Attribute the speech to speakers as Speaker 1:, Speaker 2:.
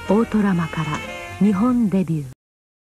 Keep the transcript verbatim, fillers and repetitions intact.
Speaker 1: オートラマから日本デビュー。